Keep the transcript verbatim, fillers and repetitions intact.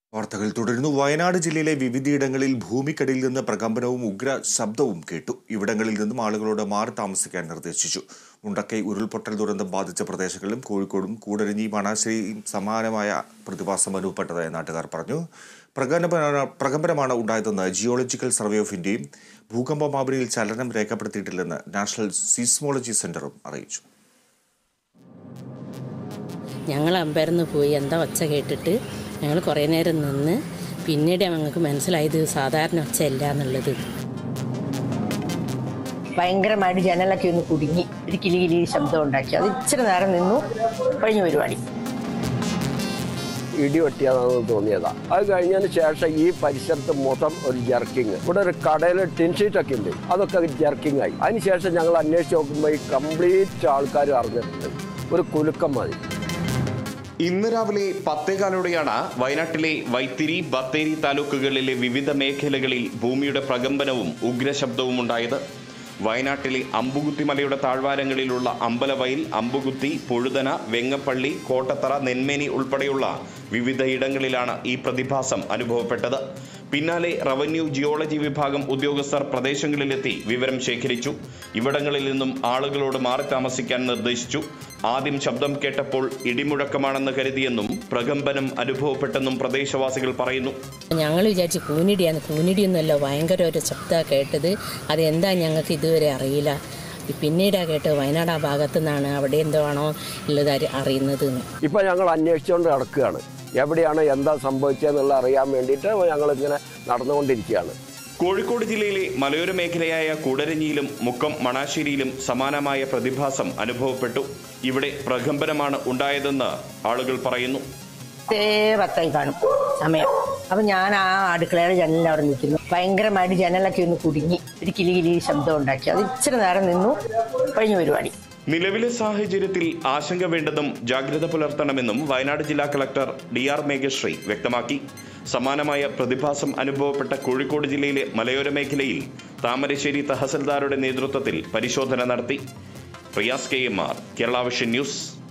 വാർത്തകൾ തുടരുന്നു. വയനാട് ജില്ലയിലെ വിവിധയിടങ്ങളിൽ ഭൂമിക്കടിയിൽ നിന്ന് പ്രകമ്പനവും ഉഗ്ര ശബ്ദവും കേട്ടു. ഇവിടങ്ങളിൽ നിന്നും ആളുകളോട് മാറി താമസിക്കാൻ നിർദ്ദേശിച്ചു. മുണ്ടക്കൈ ഉരുൾപൊട്ടൽ ദുരന്തം ബാധിച്ച പ്രദേശങ്ങളിലും കോഴിക്കോടും കൂടരഞ്ഞി മണാശ്ശേരിയും സമാനമായ പ്രതിഭാസം അനുഭവപ്പെട്ടതായി നാട്ടുകാർ പറഞ്ഞു. പ്രകമ്പന പ്രകമ്പനമാണ് ഉണ്ടായതെന്ന് ജിയോളജിക്കൽ സർവേ ഓഫ് ഇന്ത്യയും ഭൂകമ്പ മാപിനിയിൽ ചലനം രേഖപ്പെടുത്തിയിട്ടില്ലെന്ന് നാഷണൽ സീസ്മോളജി സെന്ററും അറിയിച്ചു. ഞങ്ങൾ അമ്പരന്ന് പോയി എന്താ ഒച്ച കേട്ടിട്ട് ഞങ്ങൾ കുറേ നേരം നിന്ന് പിന്നീട് ഞങ്ങൾക്ക് മനസ്സിലായത് സാധാരണ ഒച്ചയല്ല എന്നുള്ളത്. ഭയങ്കരമായിട്ട് ജനലൊക്കെ ഒന്ന് കുടുങ്ങി ഒരു കിലി കിലി ശബ്ദം ഉണ്ടാക്കി. അത് ഇച്ചിരി നേരം നിന്നു കഴിഞ്ഞ പരിപാടി. ഇടി വെട്ടിയതാണെന്ന് തോന്നിയതാ. അത് കഴിഞ്ഞതിന് ശേഷം ഈ പരിസരത്ത് മൊത്തം ഒരു ജർക്കിങ്. ഇവിടെ ഒരു കടയിൽ ടിൻഷീറ്റൊക്കെ ഉണ്ട്, അതൊക്കെ ജർക്കിങ് ആയി. അതിനുശേഷം ഞങ്ങൾ അന്വേഷിച്ച് നോക്കുമ്പോൾ ഈ കംപ്ലീറ്റ് ആൾക്കാർ അറിഞ്ഞിട്ടുണ്ട്. ഒരു കുലുക്കം മതി. ഇന്ന് രാവിലെ പത്തേകാലോടെയാണ് വയനാട്ടിലെ വൈത്തിരി, ബത്തേരി താലൂക്കുകളിലെ വിവിധ മേഖലകളിൽ ഭൂമിയുടെ പ്രകമ്പനവും ഉഗ്രശബ്ദവും ഉണ്ടായത്. വയനാട്ടിലെ അമ്പുകുത്തി മലയുടെ താഴ്വാരങ്ങളിലുള്ള അമ്പലവയൽ, അമ്പുകുത്തി, പൊഴുതന, വെങ്ങപ്പള്ളി, കോട്ടത്തറ, നെന്മേനി ഉൾപ്പെടെയുള്ള വിവിധ ഇടങ്ങളിലാണ് ഈ പ്രതിഭാസം അനുഭവപ്പെട്ടത്. പിന്നാലെ റവന്യൂ ജിയോളജി വിഭാഗം ഉദ്യോഗസ്ഥർ പ്രദേശങ്ങളിലെത്തി വിവരം ശേഖരിച്ചു. ഇവിടങ്ങളിൽ നിന്നും ആളുകളോട് മാറി താമസിക്കാൻ നിർദ്ദേശിച്ചു. ആദ്യം ശബ്ദം കേട്ടപ്പോൾ ഇടിമുഴക്കമാണെന്ന് കരുതിയെന്നും പ്രകമ്പനം അനുഭവപ്പെട്ടെന്നും പ്രദേശവാസികൾ പറയുന്നു. ഞങ്ങൾ വിചാരിച്ചു കൂനിടിയാണ്. കൂനിടിയൊന്നുമല്ല, ഭയങ്കര ഒരു ശബ്ദമാണ് കേട്ടത്. അതെന്താ ഞങ്ങൾക്ക് ഇതുവരെ അറിയില്ല. പിന്നീടാ കേട്ടത് വയനാട് ആ ഭാഗത്തു നിന്നാണ്. അവിടെ എന്താണോ ഉള്ളത് അറിയുന്നത്. ഇപ്പം ഞങ്ങൾ അന്വേഷിച്ചുകൊണ്ട് നടക്കുകയാണ്. എവിടെയാണ് എന്താ സംഭവിച്ചതെന്നുള്ള അറിയാൻ വേണ്ടിയിട്ട് ഞങ്ങളിങ്ങനെ നടന്നുകൊണ്ടിരിക്കുകയാണ്. കോഴിക്കോട് ജില്ലയിലെ മലയോര മേഖലയായ കൂടരഞ്ഞിയിലും മുക്കം മണാശ്ശേരിയിലും സമാനമായ പ്രതിഭാസം അനുഭവപ്പെട്ടു. ഇവിടെ പ്രകമ്പനമാണ് ഉണ്ടായതെന്ന് ആളുകൾ പറയുന്നു. പത്തായി കാണും സമയം. അപ്പം ഞാൻ ആ അടുക്കളയുടെ ജനലിൽ അവിടെ നിൽക്കുന്നു. ഭയങ്കരമായിട്ട് ജനലൊക്കെ ഒന്ന് കുടുങ്ങി ഒരു കിലി കിലി ശബ്ദം ഉണ്ടാക്കി. അത് ഇച്ചിരി നേരം നിന്നു കഴിഞ്ഞ പരിപാടി. നിലവിലെ സാഹചര്യത്തിൽ ആശങ്ക വേണ്ടെന്നും ജാഗ്രത പുലർത്തണമെന്നും വയനാട് ജില്ലാ കളക്ടർ ഡി ആർ മേഘശ്രീ വ്യക്തമാക്കി. സമാനമായ പ്രതിഭാസം അനുഭവപ്പെട്ട കോഴിക്കോട് ജില്ലയിലെ മലയോര മേഖലയിൽ താമരശ്ശേരി തഹസിൽദാരുടെ നേതൃത്വത്തിൽ പരിശോധന നടത്തി. Riyas K M R, Kerala vision news.